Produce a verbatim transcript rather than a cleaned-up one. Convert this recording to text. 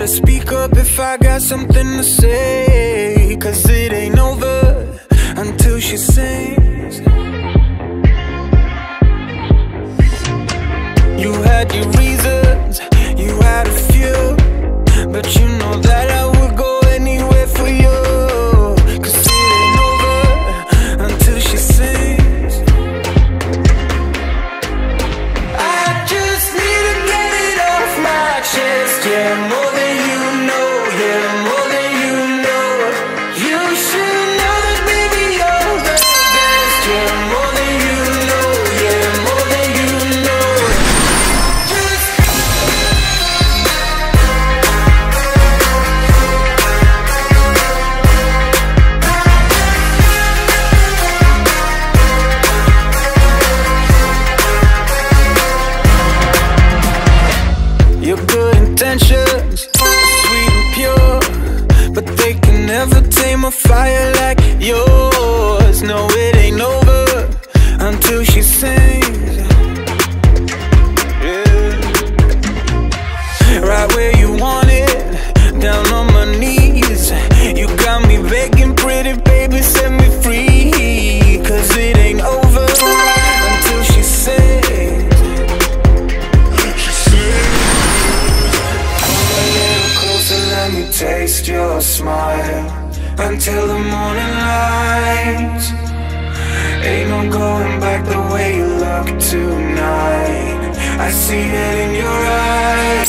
speak up if I got something to say, 'cause it ain't over until she sings. You had your reasons, you had a few, but you know that I would go anywhere for you. 'Cause it ain't over until she sings. I just need to get it off my chest, yeah, more than you know, yeah, more than you know. You should know that, baby, you're the best, yeah, more than you know, yeah, more than you know. Just your good intentions are sweet and pure, but they can never tame a fire like yours. No, it ain't over until she sings. Yeah. Right where you want it, down on my knees. You got me begging, pretty baby, set me free. 'Cause it ain't over until she sings. A little closer, let me taste your smile until the morning light. Ain't no going back the way you look tonight. I see it in your eyes.